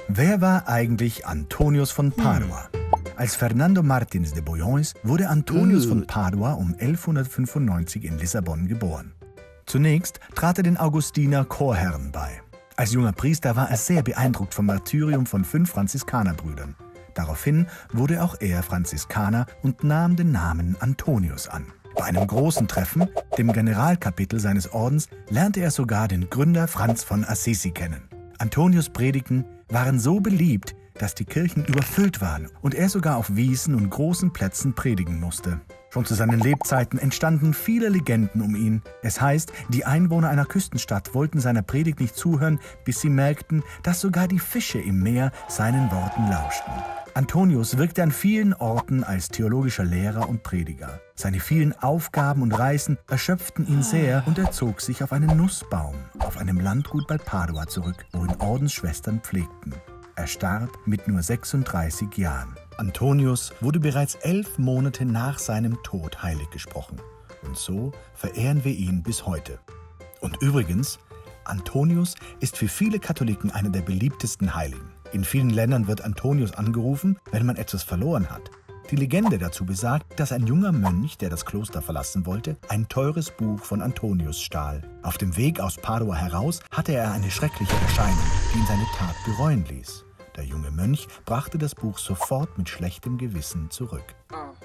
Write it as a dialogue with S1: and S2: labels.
S1: Wer war eigentlich Antonius von Padua? Als Fernando Martins de Bourgogne wurde Antonius von Padua um 1195 in Lissabon geboren. Zunächst trat er den Augustiner Chorherren bei. Als junger Priester war er sehr beeindruckt vom Martyrium von 5 Franziskanerbrüdern. Daraufhin wurde auch er Franziskaner und nahm den Namen Antonius an. Bei einem großen Treffen, dem Generalkapitel seines Ordens, lernte er sogar den Gründer Franz von Assisi kennen. Antonius' Predigten waren so beliebt, dass die Kirchen überfüllt waren und er sogar auf Wiesen und großen Plätzen predigen musste. Schon zu seinen Lebzeiten entstanden viele Legenden um ihn. Es heißt, die Einwohner einer Küstenstadt wollten seiner Predigt nicht zuhören, bis sie merkten, dass sogar die Fische im Meer seinen Worten lauschten. Antonius wirkte an vielen Orten als theologischer Lehrer und Prediger. Seine vielen Aufgaben und Reisen erschöpften ihn sehr und er zog sich auf einen Nussbaum auf einem Landgut bei Padua zurück, wo ihn Ordensschwestern pflegten. Er starb mit nur 36 Jahren. Antonius wurde bereits 11 Monate nach seinem Tod heilig gesprochen. Und so verehren wir ihn bis heute. Und übrigens, Antonius ist für viele Katholiken einer der beliebtesten Heiligen. In vielen Ländern wird Antonius angerufen, wenn man etwas verloren hat. Die Legende dazu besagt, dass ein junger Mönch, der das Kloster verlassen wollte, ein teures Buch von Antonius stahl. Auf dem Weg aus Padua heraus hatte er eine schreckliche Erscheinung, die ihn seine Tat bereuen ließ. Der junge Mönch brachte das Buch sofort mit schlechtem Gewissen zurück.